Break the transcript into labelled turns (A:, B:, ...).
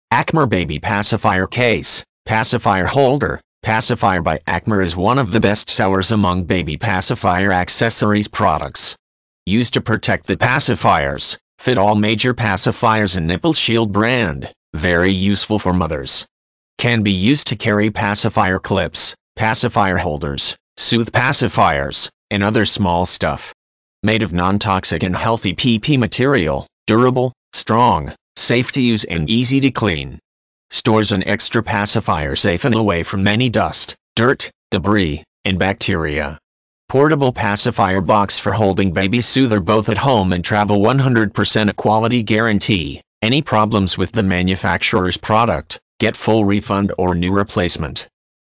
A: Accmor Baby Pacifier Case, Pacifier Holder. Pacifier by Accmor is one of the best sellers among baby pacifier accessories products. Used to protect the pacifiers, fit all major pacifiers and Nipple Shield brand, very useful for mothers. Can be used to carry pacifier clips, pacifier holders, soothe pacifiers, and other small stuff. Made of non-toxic and healthy PP material, durable, strong, safe to use and easy to clean. Stores an extra pacifier safe and away from any dust, dirt, debris, and bacteria. Portable pacifier box for holding baby soother both at home and travel. 100% quality guarantee. Any problems with the manufacturer's product, get full refund or new replacement.